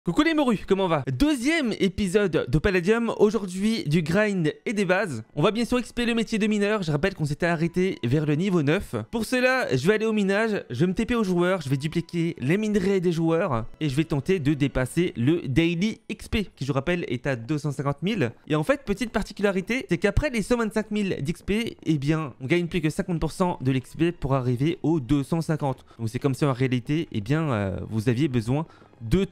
Coucou les morus, comment va? Deuxième épisode de Palladium, aujourd'hui du grind et des bases. On va bien sûr XP le métier de mineur, je rappelle qu'on s'était arrêté vers le niveau 9. Pour cela, je vais aller au minage, je vais me TP aux joueurs, je vais dupliquer les minerais des joueurs et je vais tenter de dépasser le daily XP, qui je rappelle est à 250 000. Et en fait, petite particularité, c'est qu'après les 125 000 d'XP, eh bien, on gagne plus que 50% de l'XP pour arriver aux 250. Donc c'est comme si en réalité, eh bien, vous aviez besoin de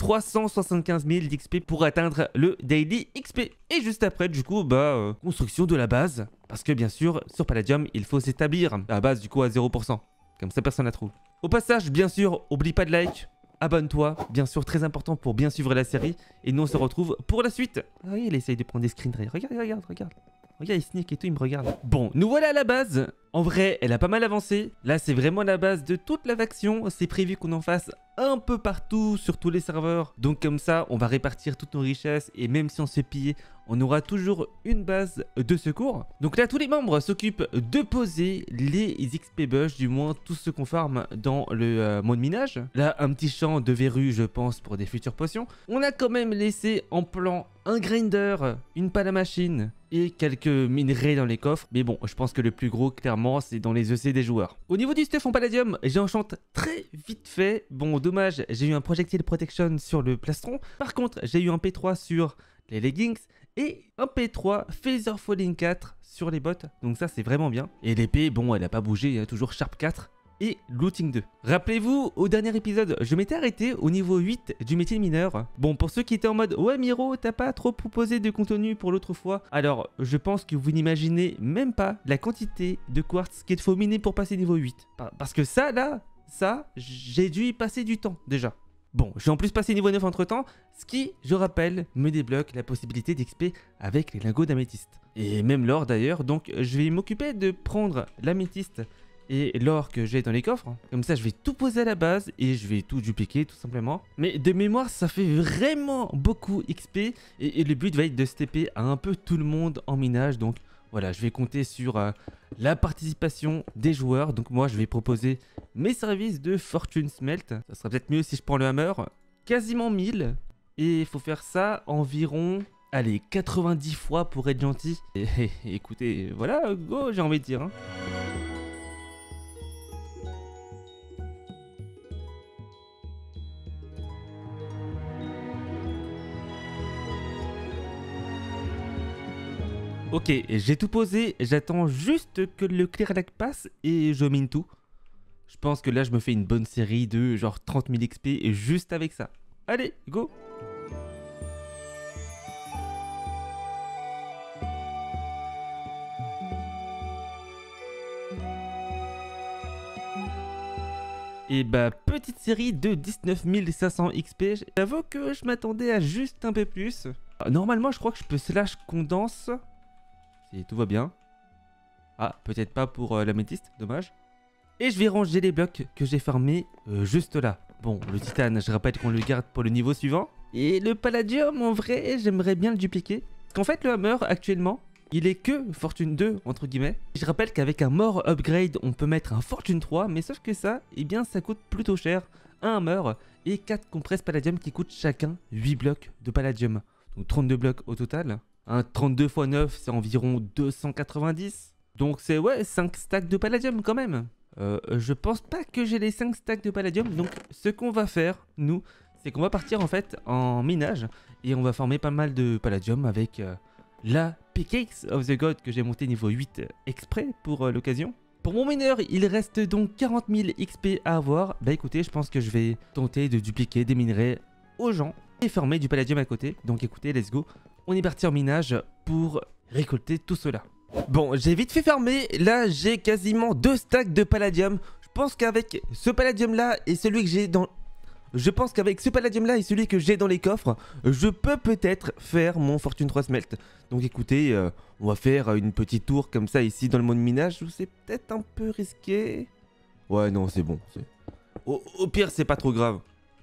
375 000 d'XP pour atteindre le daily XP. Et juste après, du coup, construction de la base. Parce que bien sûr, sur Palladium, il faut s'établir la base du coup à 0%. Comme ça, personne la trouve. Au passage, bien sûr, oublie pas de like. Abonne-toi, bien sûr, très important pour bien suivre la série. Et nous, on se retrouve pour la suite. Ah oui, il essaye de prendre des screens. Regarde. Regarde, il sneak et tout, il me regarde. Bon, nous voilà à la base. En vrai, elle a pas mal avancé. Là, c'est vraiment la base de toute la faction. C'est prévu qu'on en fasse un peu partout sur tous les serveurs. Donc comme ça, on va répartir toutes nos richesses. Et même si on se fait piller, on aura toujours une base de secours. Donc là, tous les membres s'occupent de poser les XP bush, du moins tout ce qu'on farme dans le mode minage. Là, un petit champ de verrues, je pense, pour des futures potions. On a quand même laissé en plan un grinder, une pelle à machine et quelques minerais dans les coffres. Mais bon, je pense que le plus gros, clairement, c'est dans les EC des joueurs. Au niveau du stuff en Palladium, j'enchante très vite fait. Bon, dommage, j'ai eu un projectile protection sur le plastron. Par contre, j'ai eu un P3 sur les leggings et un P3 Phaser Falling 4 sur les bottes. Donc ça, c'est vraiment bien. Et l'épée, bon, elle n'a pas bougé, il y a toujours Sharp 4. Et Looting 2. Rappelez-vous, au dernier épisode, je m'étais arrêté au niveau 8 du métier de mineur. Bon, pour ceux qui étaient en mode « Ouais, Miro, t'as pas trop proposé de contenu pour l'autre fois ?» Alors, je pense que vous n'imaginez même pas la quantité de quartz qu'il faut miner pour passer niveau 8. Parce que ça, là, j'ai dû y passer du temps, déjà. Bon, j'ai en plus passé niveau 9 entre temps, ce qui, je rappelle, me débloque la possibilité d'XP avec les lingots d'améthyste. Et même l'or d'ailleurs, donc je vais m'occuper de prendre l'améthyste et l'or que j'ai dans les coffres. Comme ça, je vais tout poser à la base et je vais tout dupliquer tout simplement. Mais de mémoire, ça fait vraiment beaucoup XP et le but va être de se TP à un peu tout le monde en minage. Donc voilà, je vais compter sur la participation des joueurs. Donc moi, je vais proposer mes services de Fortune Smelt. Ça sera peut-être mieux si je prends le hammer. Quasiment 1000. Et il faut faire ça environ, allez, 90 fois pour être gentil. Et écoutez, voilà, go, j'ai envie de dire. Ok, j'ai tout posé, j'attends juste que le clear lag passe et je mine tout. Je pense que là je me fais une bonne série de genre 30 000 XP et juste avec ça. Allez, go! Et petite série de 19 500 XP. J'avoue que je m'attendais à juste un peu plus. Normalement, je crois que je peux slash condense. Si tout va bien. Ah, peut-être pas pour l'améthyste, dommage. Et je vais ranger les blocs que j'ai farmés juste là. Bon, le titane, je rappelle qu'on le garde pour le niveau suivant. Et le palladium, en vrai, j'aimerais bien le dupliquer. Parce qu'en fait, le hammer, actuellement, il est que Fortune 2, entre guillemets. Je rappelle qu'avec un more upgrade, on peut mettre un Fortune 3. Mais sauf que ça, eh bien, ça coûte plutôt cher. Un hammer et 4 compresses palladium qui coûtent chacun 8 blocs de palladium. Donc 32 blocs au total. Un 32 x 9, c'est environ 290. Donc c'est, ouais, 5 stacks de palladium quand même. Je pense pas que j'ai les 5 stacks de palladium. Donc ce qu'on va faire, nous, c'est qu'on va partir en fait en minage. Et on va former pas mal de palladium avec la Pickaxe of the God que j'ai monté niveau 8 exprès pour l'occasion. Pour mon mineur, il reste donc 40 000 XP à avoir. Bah écoutez, je pense que je vais tenter de dupliquer des minerais aux gens et former du palladium à côté. Donc écoutez, let's go. On est parti en minage pour récolter tout cela. Bon, j'ai vite fait farmer. Là, j'ai quasiment 2 stacks de palladium. Je pense qu'avec ce palladium là et celui que j'ai dans... celui que j'ai dans les coffres, je peux peut-être faire mon Fortune 3 Smelt. Donc écoutez, on va faire une petite tour comme ça ici dans le mode minage. C'est peut-être un peu risqué. Ouais, non, c'est bon. Au pire, c'est pas trop grave.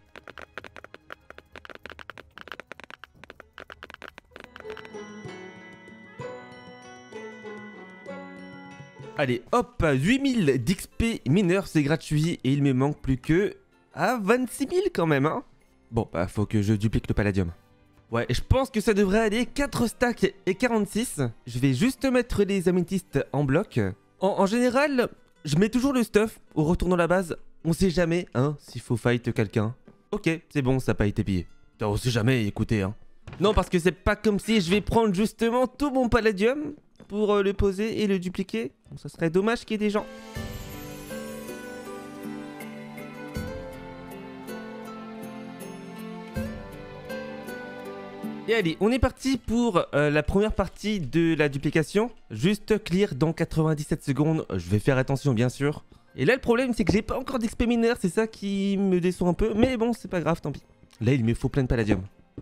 Allez, hop, 8000 d'XP mineur, c'est gratuit et il me manque plus que à 26 000 quand même, hein. Bon, bah faut que je duplique le palladium. Ouais, je pense que ça devrait aller. 4 stacks et 46. Je vais juste mettre les améthystes en bloc. En général, je mets toujours le stuff au retour dans la base. On sait jamais, hein, s'il faut fight quelqu'un. Ok, c'est bon, ça n'a pas été pillé. On sait jamais, écoutez, hein. Non, parce que c'est pas comme si je vais prendre justement tout mon palladium pour le poser et le dupliquer. Donc, ça serait dommage qu'il y ait des gens. Et allez, on est parti pour la première partie de la duplication. Juste clear dans 97 secondes. Je vais faire attention, bien sûr. Et là, le problème, c'est que j'ai pas encore d'XP mineur. C'est ça qui me déçoit un peu. Mais bon, c'est pas grave, tant pis. Là, il me faut plein de palladium.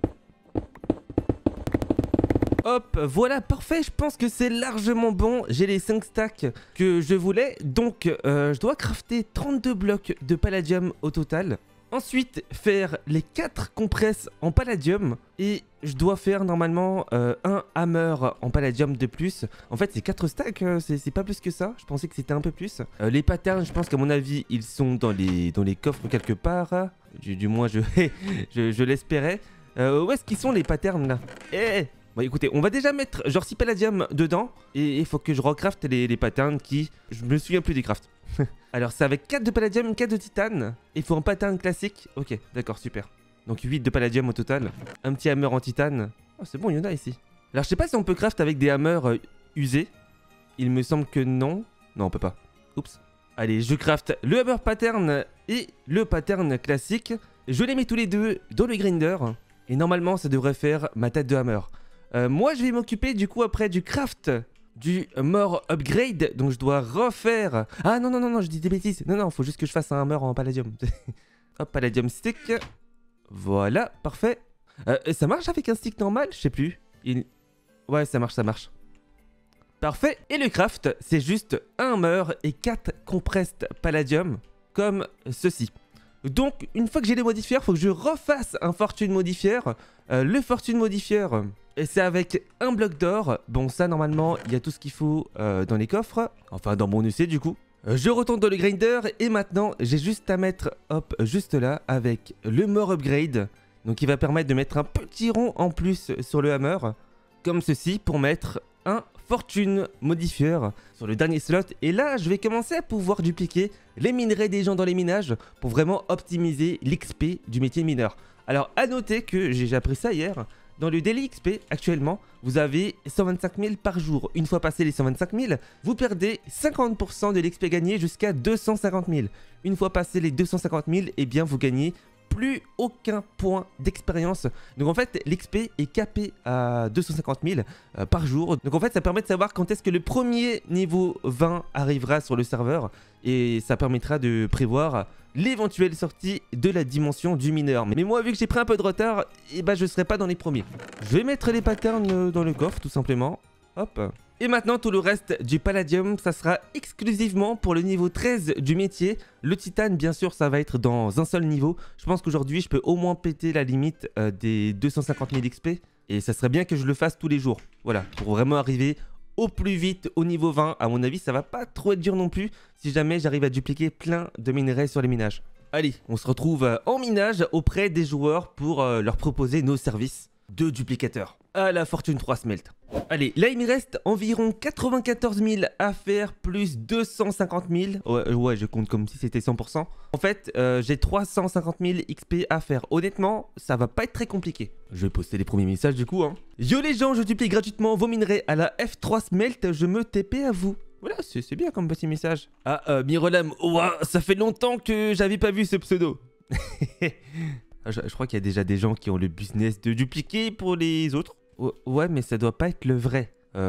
Hop, voilà, parfait. Je pense que c'est largement bon. J'ai les 5 stacks que je voulais. Donc, je dois crafter 32 blocs de palladium au total. Ensuite, faire les 4 compresses en palladium. Et je dois faire normalement un hammer en palladium de plus. En fait, c'est 4 stacks, c'est pas plus que ça. Je pensais que c'était un peu plus. Les patterns, je pense qu'à mon avis, ils sont dans les coffres quelque part. Du moins, je l'espérais. Où est-ce qu'ils sont les patterns là? Bon, écoutez, on va déjà mettre genre 6 palladium dedans. Et il faut que je recraft les patterns qui... Je me souviens plus des crafts. Alors, c'est avec 4 de palladium, 4 de titane. Il faut un pattern classique. Ok, d'accord, super. Donc 8 de palladium au total. Un petit hammer en titane. Oh, c'est bon, il y en a ici. Alors, je sais pas si on peut craft avec des hammers usés. Il me semble que non. Non, on peut pas. Oups. Allez, je craft le hammer pattern et le pattern classique. Je les mets tous les deux dans le grinder. Et normalement, ça devrait faire ma tête de hammer. Moi, je vais m'occuper du coup après du craft du more upgrade. Donc, je dois refaire... Ah non, non, non, non, je dis des bêtises. Non, non, faut juste que je fasse un hammer en palladium. Hop, palladium stick. Voilà, parfait. Ça marche avec un stick normal? Je sais plus. Ouais, ça marche, ça marche. Parfait. Et le craft, c'est juste un hammer et 4 compressed palladium, comme ceci. Donc, une fois que j'ai les modifiers, il faut que je refasse un fortune modifier. Le fortune modifier, c'est avec un bloc d'or. Bon, ça, normalement, il y a tout ce qu'il faut dans les coffres. Enfin, dans mon UC, du coup. Je retourne dans le grinder et maintenant, j'ai juste à mettre, hop, juste là, avec le more upgrade. Donc, il va permettre de mettre un petit rond en plus sur le hammer. Comme ceci, pour mettre un fortune modifier sur le dernier slot. Et là, je vais commencer à pouvoir dupliquer les minerais des gens dans les minages pour vraiment optimiser l'XP du métier de mineur. Alors, à noter que j'ai appris ça hier. Dans le daily XP, actuellement, vous avez 125 000 par jour. Une fois passé les 125 000, vous perdez 50% de l'XP gagné jusqu'à 250 000. Une fois passé les 250 000, eh bien, vous gagnez plus aucun point d'expérience. Donc en fait, l'XP est capé à 250 000 par jour. Donc en fait, ça permet de savoir quand est-ce que le premier niveau 20 arrivera sur le serveur. Et ça permettra de prévoir l'éventuelle sortie de la dimension du mineur. Mais moi, vu que j'ai pris un peu de retard, eh ben, je ne serai pas dans les premiers. Je vais mettre les patterns dans le coffre, tout simplement. Hop. Et maintenant, tout le reste du palladium, ça sera exclusivement pour le niveau 13 du métier. Le titane, bien sûr, ça va être dans un seul niveau. Je pense qu'aujourd'hui, je peux au moins péter la limite des 250 000 XP. Et ça serait bien que je le fasse tous les jours. Voilà, pour vraiment arriver au plus vite au niveau 20. À mon avis, ça va pas trop être dur non plus si jamais j'arrive à dupliquer plein de minerais sur les minages. Allez, on se retrouve en minage auprès des joueurs pour leur proposer nos services de duplicateurs. À la fortune 3 smelt. Allez, là il me reste environ 94 000 à faire plus 250 000. Ouais, je compte comme si c'était 100%. En fait, j'ai 350 000 XP à faire. Honnêtement, ça va pas être très compliqué. Je vais poster les premiers messages du coup. Hein. Yo les gens, je duplie gratuitement vos minerais à la F3 smelt. Je me TP à vous. Voilà, c'est bien comme petit message. Ah, Mirolam, ouah, ça fait longtemps que j'avais pas vu ce pseudo. Je crois qu'il y a déjà des gens qui ont le business de dupliquer pour les autres. Ouais, mais ça doit pas être le vrai.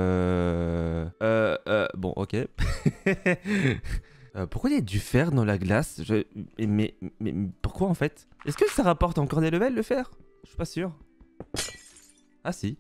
Bon, ok. Pourquoi il y a du fer dans la glace? Mais pourquoi en fait? Est-ce que ça rapporte encore des levels le fer? Je suis pas sûr. Ah si.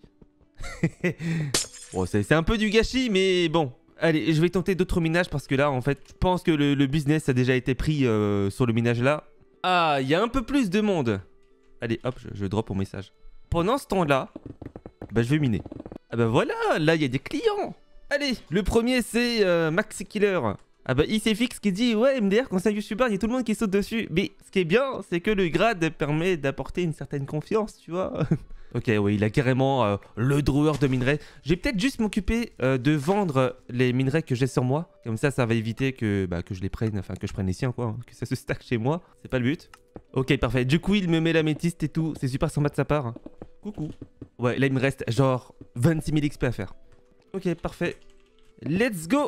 Bon, c'est un peu du gâchis, mais bon. Allez, je vais tenter d'autres minages parce que là, en fait, je pense que le business a déjà été pris sur le minage là. Ah, il y a un peu plus de monde. Allez, hop, je drop mon message. Pendant ce temps-là, bah, je vais miner. Ah bah voilà, là, il y a des clients. Allez, le premier, c'est Maxi Killer. Ah bah ICFX qui dit ouais MDR quand c'est un youtubeur il y a tout le monde qui saute dessus. Mais ce qui est bien c'est que le grade permet d'apporter une certaine confiance tu vois. Ok oui il a carrément le drawer de minerais. Je vais peut-être juste m'occuper de vendre les minerais que j'ai sur moi. Comme ça va éviter que je les prenne, enfin que je prenne les siens quoi. Hein, que ça se stack chez moi. C'est pas le but. Ok parfait. Du coup il me met l'améthyste et tout. C'est super sympa de sa part. Coucou. Ouais là il me reste genre 26 000 XP à faire. Ok parfait. Let's go.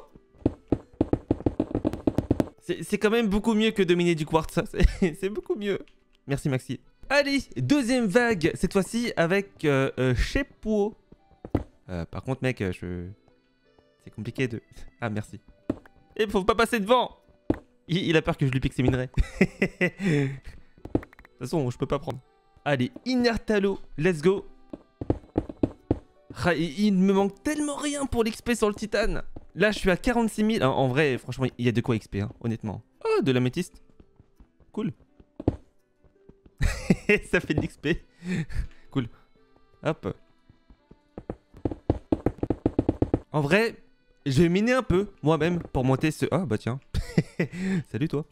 C'est quand même beaucoup mieux que de miner du quartz, ça. C'est beaucoup mieux. Merci Maxi. Allez, deuxième vague, cette fois-ci avec Chepo. Par contre, mec, c'est compliqué de... Ah, merci. Et faut pas passer devant. Il a peur que je lui pique ses minerais. De toute façon, je peux pas prendre. Allez, Inertalo, let's go. Ah, il me manque tellement rien pour l'XP sur le titane. Là, je suis à 46 000. En vrai, franchement, il y a de quoi XP, hein, honnêtement. Oh, de l'améthyste. Cool. Ça fait de l'XP. Cool. Hop. En vrai, je vais miner un peu, moi-même, pour monter ce... Ah, bah tiens. Salut, toi.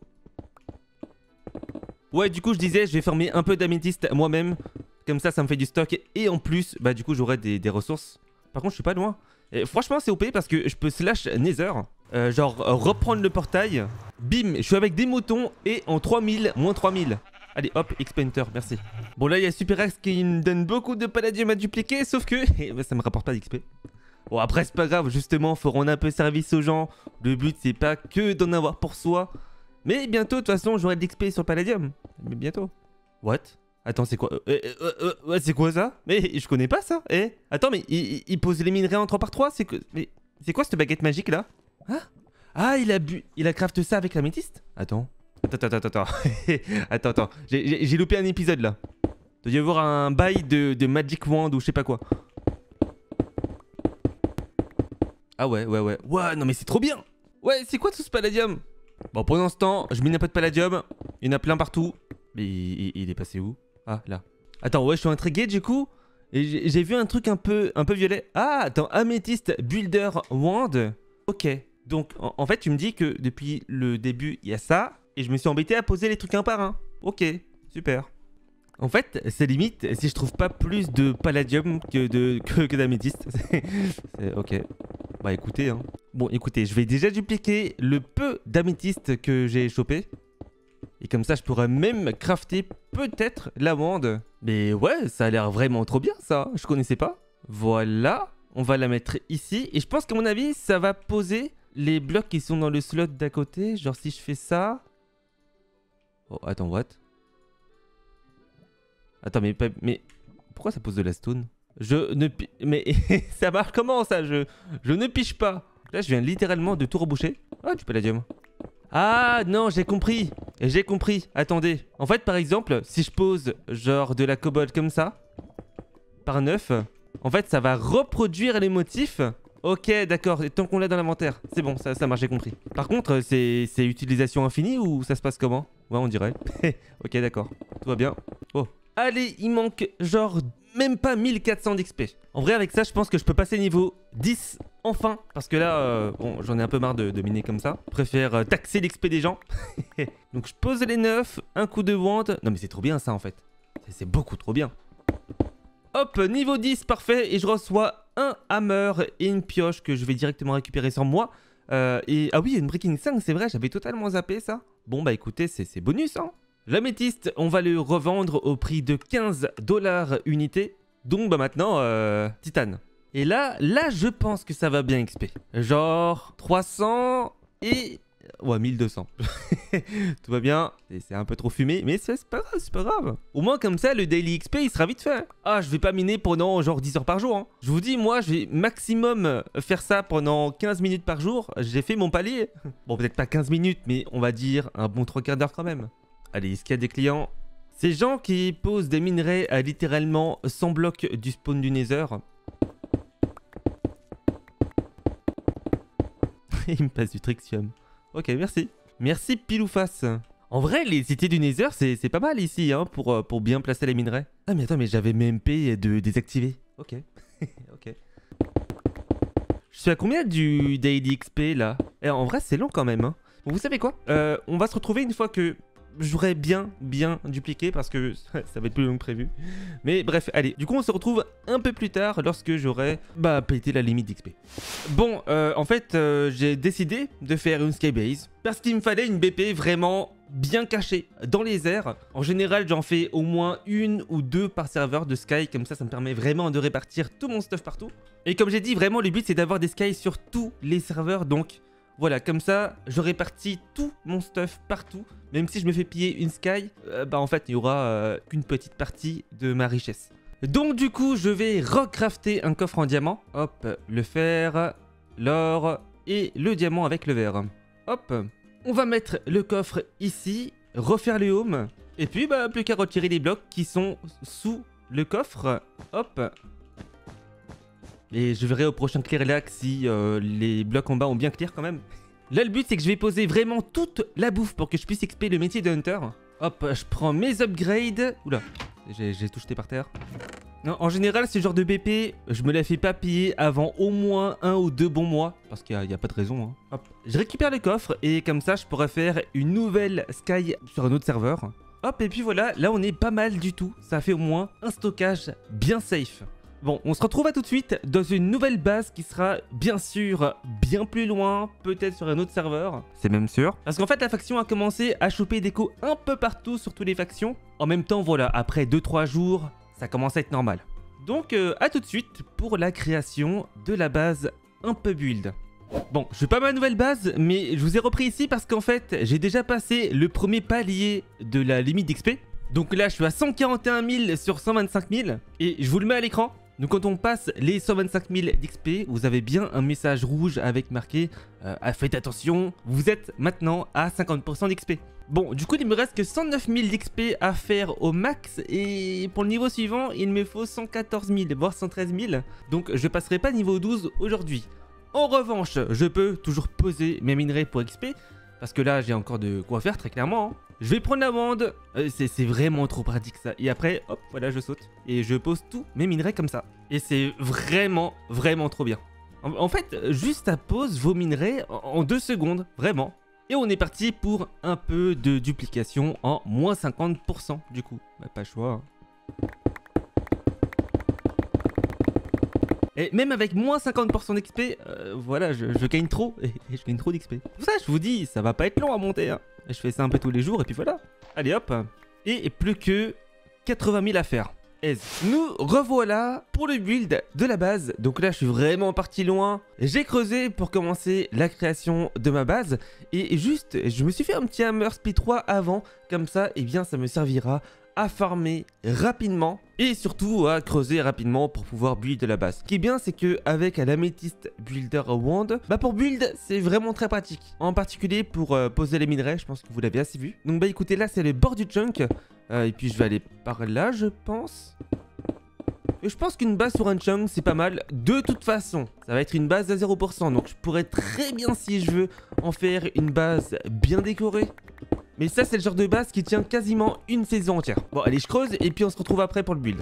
Ouais, du coup, je disais, je vais farmer un peu d'améthyste moi-même. Comme ça me fait du stock. Et en plus, bah du coup, j'aurai des ressources. Par contre, je suis pas loin. Et franchement, c'est OP parce que je peux slash Nether. Genre, reprendre le portail. Bim, je suis avec des moutons. Et en 3000, moins 3000. Allez, hop, XP Hunter, merci. Bon, là, il y a SuperX qui me donne beaucoup de palladium à dupliquer. Sauf que ça me rapporte pas d'XP. Bon, après, c'est pas grave. Justement, faut rendre un peu service aux gens. Le but, c'est pas que d'en avoir pour soi. Mais bientôt, de toute façon, j'aurai de l'XP sur palladium. Mais bientôt. What? Attends, c'est quoi c'est quoi ça? Mais je connais pas ça. Attends, mais il pose les minerais en 3x3. Mais c'est quoi cette baguette magique là? Hein? Ah, il a crafté ça avec l'améthyste? Attends. Attends. J'ai loupé un épisode là. Il doit y avoir un bail de Magic Wand ou je sais pas quoi. Ah ouais. Ouais, non mais c'est trop bien. Ouais, c'est quoi tout ce palladium? Bon, pour l'instant, je mine un peu de palladium. Il y en a plein partout. Mais il est passé où? Ah, là. Attends, ouais, je suis intrigué du coup. Et j'ai vu un truc un peu violet. Ah, attends, Amethyst Builder Wand. Ok. Donc, en fait, tu me dis que depuis le début, il y a ça. Et je me suis embêté à poser les trucs un par un. Ok, super. En fait, c'est limite si je trouve pas plus de palladium que d'améthyste. Ok. Bah écoutez, hein. Bon, écoutez, je vais déjà dupliquer le peu d'améthyste que j'ai chopé. Et comme ça, je pourrais même crafter peut-être la wand. Mais ouais, ça a l'air vraiment trop bien, ça. Je connaissais pas. Voilà. On va la mettre ici. Et je pense qu'à mon avis, ça va poser les blocs qui sont dans le slot d'à côté. Genre, si je fais ça... Oh, attends, what? Attends, mais... Pourquoi ça pose de la stone? Mais ça marche comment, ça? Je ne piche pas. Là, je viens littéralement de tout reboucher. Ah, du palladium. Ah non, j'ai compris. J'ai compris. Attendez. En fait, par exemple, si je pose genre de la cobalt comme ça, par 9, en fait, ça va reproduire les motifs. Ok, d'accord. Et tant qu'on l'a dans l'inventaire, c'est bon, ça marche, j'ai compris. Par contre, c'est utilisation infinie ou ça se passe comment? Ouais, on dirait. Ok, d'accord. Tout va bien. Oh. Allez, il manque genre même pas 1400 d'XP. En vrai, avec ça, je pense que je peux passer niveau 10 enfin. Parce que là, bon, j'en ai un peu marre de miner comme ça. Je préfère taxer l'XP des gens. Donc, je pose les 9, un coup de wand. Non, mais c'est trop bien ça, en fait. C'est beaucoup trop bien. Hop, niveau 10, parfait. Et je reçois un hammer et une pioche que je vais directement récupérer sur moi. Ah oui, il y a une Breaking 5, c'est vrai, j'avais totalement zappé ça. Bon, bah écoutez, c'est bonus, hein. L'améthyste, on va le revendre au prix de 15 $ unité. Donc, bah maintenant, titane. Et là, je pense que ça va bien XP. Genre 300 et... Ouais, 1200. Tout va bien. C'est un peu trop fumé, mais c'est pas grave, c'est pas grave. Au moins, comme ça, le daily XP, il sera vite fait. Ah, je vais pas miner pendant genre 10 heures par jour. Hein. Je vous dis, moi, je vais maximum faire ça pendant 15 minutes par jour. J'ai fait mon palier. Bon, peut-être pas 15 minutes, mais on va dire un bon 3/4 d'heure quand même. Allez, est-ce qu'il y a des clients? Ces gens qui posent des minerais à littéralement 100 blocs du spawn du Nether. Il me passe du Trixium. Ok, merci. Merci pile ou face. En vrai, les cités du Nether, c'est pas mal ici, hein, pour bien placer les minerais. Ah mais attends, mais j'avais MP de désactiver. Ok. Ok. Je suis à combien du Daily XP là? Et en vrai, c'est long quand même. Hein. Bon, vous savez quoi? On va se retrouver une fois que j'aurai bien dupliqué parce que ça va être plus long que prévu. Mais bref, allez. Du coup, on se retrouve un peu plus tard lorsque j'aurai pété la limite d'XP. Bon, en fait, j'ai décidé de faire une skybase parce qu'il me fallait une BP vraiment bien cachée dans les airs. En général, j'en fais au moins 1 ou 2 par serveur de sky. Comme ça me permet vraiment de répartir tout mon stuff partout. Et comme j'ai dit, vraiment, le but, c'est d'avoir des skies sur tous les serveurs. Donc, voilà, comme ça, je répartis tout mon stuff partout. Même si je me fais piller une sky, en fait, il n'y aura qu'une petite partie de ma richesse. Donc, du coup, je vais recrafter un coffre en diamant. Hop, le fer, l'or et le diamant avec le verre. Hop, on va mettre le coffre ici, refaire le home. Et puis, plus qu'à retirer les blocs qui sont sous le coffre. Hop. Et je verrai au prochain clear lac si les blocs en bas ont bien clear quand même. Là, le but, c'est que je vais poser vraiment toute la bouffe pour que je puisse XP le métier de hunter. Hop, je prends mes upgrades. Oula, j'ai tout jeté par terre. Non, en général, ce genre de BP, je me la fais pas piller avant au moins 1 ou 2 bons mois. Parce qu'il n'y a pas de raison. Hein. Hop, je récupère le coffre et comme ça, je pourrais faire une nouvelle sky sur un autre serveur. Hop, et puis voilà, là, on est pas mal du tout. Ça fait au moins un stockage bien safe. Bon, on se retrouve à tout de suite dans une nouvelle base qui sera bien sûr bien plus loin, peut-être sur un autre serveur. C'est même sûr. Parce qu'en fait, la faction a commencé à choper des coups un peu partout sur toutes les factions. En même temps, voilà, après 2-3 jours, ça commence à être normal. Donc, à tout de suite pour la création de la base un peu build. Bon, je fais pas ma nouvelle base, mais je vous ai repris ici parce qu'en fait, j'ai déjà passé le premier palier de la limite d'XP. Donc là, je suis à 141 000 sur 125 000 et je vous le mets à l'écran. Donc quand on passe les 125 000 d'XP, vous avez bien un message rouge avec marqué faites attention, vous êtes maintenant à 50% d'XP. Bon, du coup, il me reste que 109 000 d'XP à faire au max et pour le niveau suivant, il me faut 114 000, voire 113 000. Donc je passerai pas niveau 12 aujourd'hui. En revanche, je peux toujours poser mes minerais pour XP parce que là, j'ai encore de quoi faire très clairement. Hein. Je vais prendre la wand, c'est vraiment trop pratique ça. Et après, hop, voilà, je saute. Et je pose tous mes minerais comme ça. Et c'est vraiment trop bien. En fait, juste à pose vos minerais en 2 secondes, vraiment. Et on est parti pour un peu de duplication en moins 50% du coup. Pas le choix. Hein. Et même avec moins 50% d'XP, voilà, je gagne trop. Et je gagne trop d'XP. Pour ça, je vous dis, ça va pas être long à monter. Hein. Je fais ça un peu tous les jours et puis voilà. Allez hop. Et plus que 80 000 à faire. Nous revoilà pour le build de la base. Donc là, je suis vraiment parti loin. J'ai creusé pour commencer la création de ma base. Et juste, je me suis fait un petit hammer speed 3 avant. Comme ça, eh bien, ça me servira à farmer rapidement et surtout à creuser rapidement pour pouvoir build la base. Ce qui est bien, c'est que avec l'Amethyst Builder Wand, pour build, c'est vraiment très pratique. En particulier pour poser les minerais, je pense que vous l'avez assez vu. Donc écoutez, là c'est le bord du chunk. Et puis je vais aller par là, je pense. Et je pense qu'une base sur un chunk, c'est pas mal. De toute façon, ça va être une base à 0%. Donc je pourrais très bien, si je veux, en faire une base bien décorée. Mais ça, c'est le genre de base qui tient quasiment une saison entière. Bon, allez, je creuse et puis on se retrouve après pour le build.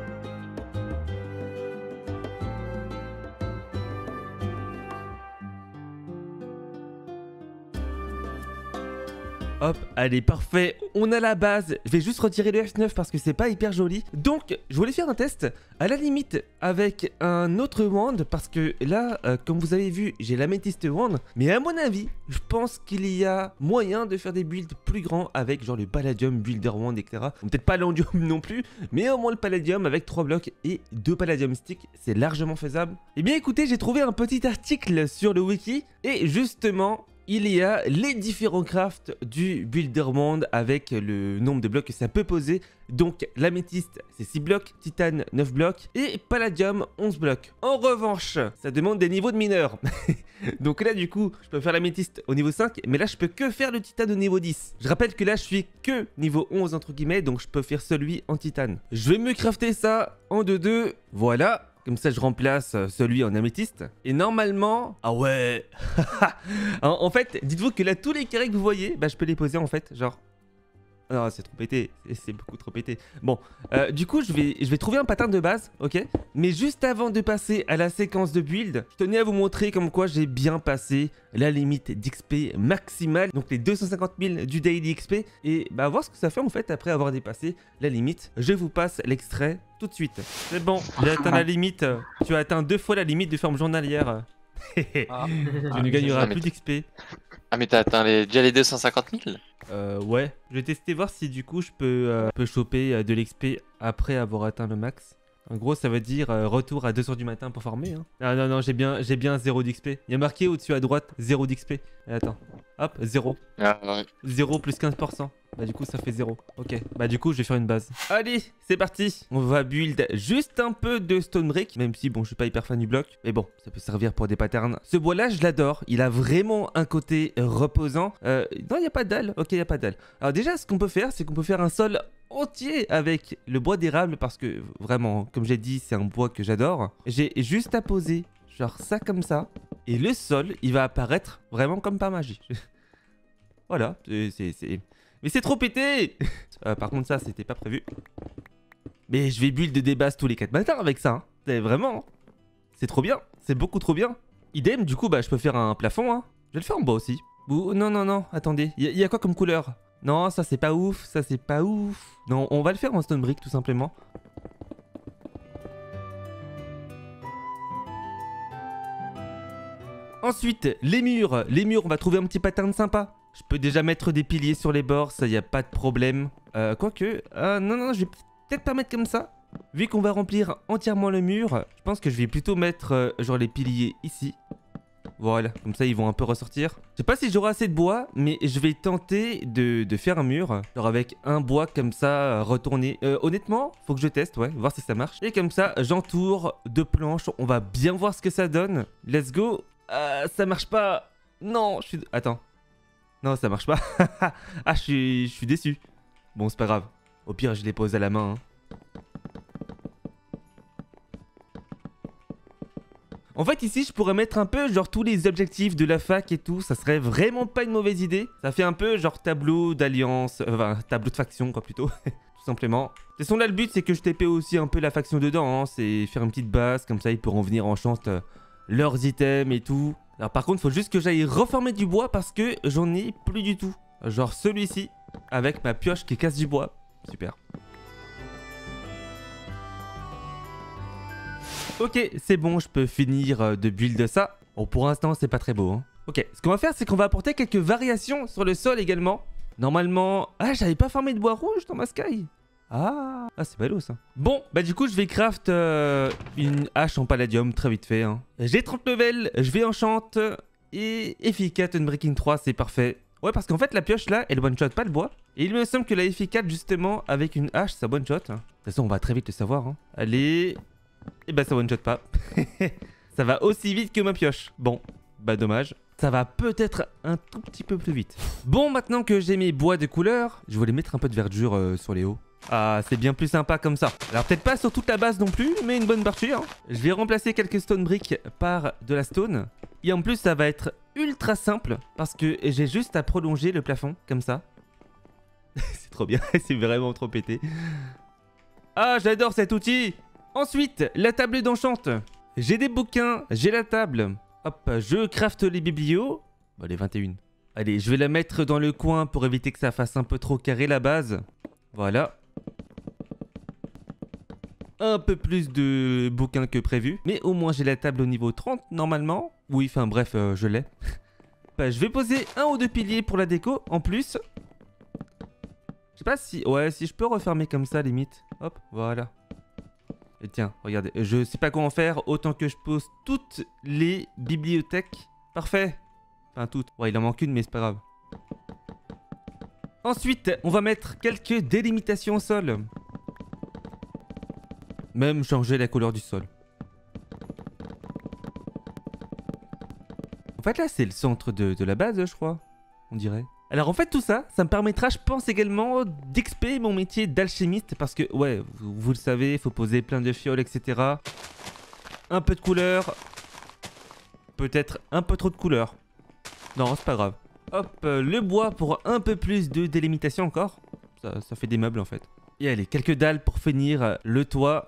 Hop, allez, parfait, on a la base. Je vais juste retirer le F9 parce que c'est pas hyper joli. Donc, je voulais faire un test, à la limite, avec un autre wand. Parce que là, comme vous avez vu, j'ai l'Amethyst Wand. Mais à mon avis, je pense qu'il y a moyen de faire des builds plus grands avec genre le Palladium Builder Wand, etc. Peut-être pas l'Andium non plus, mais au moins le Palladium avec 3 blocs et 2 Palladium Sticks, c'est largement faisable. Eh bien écoutez, j'ai trouvé un petit article sur le wiki et justement... il y a les différents crafts du Builder Wand avec le nombre de blocs que ça peut poser. Donc l'améthyste c'est 6 blocs, titane 9 blocs et palladium 11 blocs. En revanche, ça demande des niveaux de mineurs. Donc là du coup, je peux faire l'améthyste au niveau 5, mais là je peux que faire le titane au niveau 10. Je rappelle que là je suis que niveau 11 entre guillemets, donc je peux faire celui en titane. Je vais me crafter ça en 2-2, voilà. Comme ça, je remplace celui en améthyste. Et normalement... ah ouais. En fait, dites-vous que là, tous les carrés que vous voyez, je peux les poser en fait, genre... Non, c'est trop pété. C'est beaucoup trop pété. Bon, du coup, je vais trouver un pattern de base, ok? Mais juste avant de passer à la séquence de build, je tenais à vous montrer comme quoi j'ai bien passé la limite d'XP maximale. Donc les 250 000 du daily XP. Et bah, voir ce que ça fait en fait après avoir dépassé la limite. Je vous passe l'extrait tout de suite. C'est bon, j'ai atteint la limite. Tu as atteint 2 fois la limite de forme journalière. Tu ne gagneras plus d'XP. Ah mais t'as atteint déjà les 250 000? Ouais. Je vais tester voir si du coup je peux choper de l'XP après avoir atteint le max. En gros, ça veut dire retour à 2h du matin pour farmer. Hein. Ah non, non, j'ai bien 0 d'XP. Il y a marqué au-dessus à droite 0 d'XP. Attends. Hop, 0. Ah, ouais. 0 plus 15%. Bah du coup ça fait 0. Ok, bah du coup je vais faire une base. Allez, c'est parti. On va build juste un peu de stone brick. Même si bon, je suis pas hyper fan du bloc. Mais bon, ça peut servir pour des patterns. Ce bois là, je l'adore. Il a vraiment un côté reposant. Non, il n'y a pas de dalle. Ok, il n'y a pas de dalle. Alors déjà, ce qu'on peut faire, c'est qu'on peut faire un sol entier avec le bois d'érable. Parce que vraiment, comme j'ai dit, c'est un bois que j'adore. J'ai juste à poser genre ça comme ça. Et le sol, il va apparaître vraiment comme par magie. Voilà, Mais c'est trop pété. Par contre ça c'était pas prévu. Mais je vais build des bases tous les 4 matins avec ça. Hein. C'est vraiment... C'est trop bien. C'est beaucoup trop bien. Idem, du coup bah je peux faire un plafond. Hein. Je vais le faire en bas aussi. Ouh, non, non, non, attendez. Il y a quoi comme couleur? Non, ça c'est pas ouf. Ça c'est pas ouf. Non, on va le faire en stone brick tout simplement. Ensuite, les murs. Les murs, on va trouver un petit pattern sympa. Je peux déjà mettre des piliers sur les bords, ça y a pas de problème. Quoique, non, non, je vais peut-être pas mettre comme ça. Vu qu'on va remplir entièrement le mur, je pense que je vais plutôt mettre genre les piliers ici. Voilà, comme ça ils vont un peu ressortir. Je sais pas si j'aurai assez de bois, mais je vais tenter de faire un mur. Genre avec un bois comme ça retourné. Honnêtement, faut que je teste, ouais, voir si ça marche. Et comme ça, j'entoure de planches, on va bien voir ce que ça donne. Let's go. Ça marche pas. Non, je suis... Attends. Non, ça marche pas. Ah, je suis déçu. Bon, c'est pas grave. Au pire, je les pose à la main. Hein. En fait, ici, je pourrais mettre un peu genre tous les objectifs de la fac et tout. Ça serait vraiment pas une mauvaise idée. Ça fait un peu genre tableau d'alliance. Enfin, tableau de faction, quoi, plutôt. Tout simplement. De toute façon, là, le but, c'est que je TP aussi un peu la faction dedans. Hein. C'est faire une petite base. Comme ça, ils pourront venir en chance leurs items et tout. Alors par contre, il faut juste que j'aille reformer du bois parce que j'en ai plus du tout. Genre celui-ci, avec ma pioche qui casse du bois. Super. Ok, c'est bon, je peux finir de build ça. Bon, pour l'instant, c'est pas très beau. Hein. Ok, ce qu'on va faire, c'est qu'on va apporter quelques variations sur le sol également. Normalement... Ah, j'avais pas formé de bois rouge dans ma sky. Ah, c'est ballot ça. Bon, bah du coup je vais craft une hache en palladium très vite fait. Hein. J'ai 30 levels, je vais enchante et F4 Unbreaking 3, c'est parfait. Ouais, parce qu'en fait la pioche là, elle one shot pas le bois. Et il me semble que la F4 justement avec une hache, ça one shot. Hein. De toute façon, on va très vite le savoir. Hein. Allez, et bah ça one shot pas. Ça va aussi vite que ma pioche. Bon, bah dommage. Ça va peut-être un tout petit peu plus vite. Bon, maintenant que j'ai mes bois de couleur, je voulais mettre un peu de verdure sur les hauts. Ah, c'est bien plus sympa comme ça. Alors peut-être pas sur toute la base non plus, mais une bonne partie. Hein. Je vais remplacer quelques stone bricks par de la stone. Et en plus, ça va être ultra simple parce que j'ai juste à prolonger le plafond comme ça. C'est trop bien, c'est vraiment trop pété. Ah, j'adore cet outil. Ensuite, la table d'enchante. J'ai des bouquins, j'ai la table. Hop, je crafte les biblios. Bon, les 21. Allez, je vais la mettre dans le coin pour éviter que ça fasse un peu trop carré la base. Voilà. Un peu plus de bouquins que prévu. Mais au moins j'ai la table au niveau 30 normalement. Oui, enfin bref, je l'ai. Bah, je vais poser un ou deux piliers pour la déco en plus. Je sais pas si... Ouais, si je peux refermer comme ça limite. Hop, voilà. Et tiens, regardez. Je sais pas quoi en faire. Autant que je pose toutes les bibliothèques. Parfait. Enfin toutes. Ouais, il en manque une mais c'est pas grave. Ensuite, on va mettre quelques délimitations au sol. Même changer la couleur du sol. En fait là c'est le centre de la base je crois. On dirait. Alors en fait tout ça, ça me permettra je pense également d'XP mon métier d'alchimiste. Parce que ouais, vous le savez, il faut poser plein de fioles etc. Un peu de couleur. Peut-être un peu trop de couleur. Non c'est pas grave. Hop, le bois pour un peu plus de délimitation encore. ça fait des meubles en fait. Et allez, quelques dalles pour finir le toit.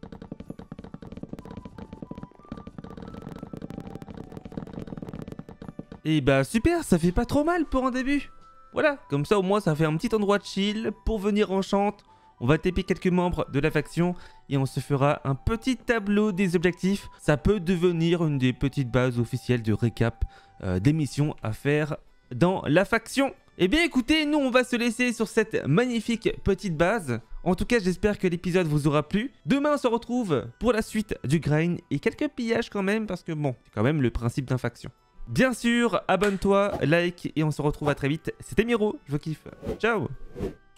Et bah super, ça fait pas trop mal pour un début. Voilà, comme ça au moins ça fait un petit endroit de chill pour venir enchant. On va taper quelques membres de la faction et on se fera un petit tableau des objectifs. Ça peut devenir une des petites bases officielles de récap des missions à faire dans la faction. Eh bien écoutez, nous on va se laisser sur cette magnifique petite base. En tout cas, j'espère que l'épisode vous aura plu. Demain, on se retrouve pour la suite du grind et quelques pillages quand même, parce que bon, c'est quand même le principe d'une faction. Bien sûr, abonne-toi, like et on se retrouve à très vite. C'était Miro, je vous kiffe. Ciao!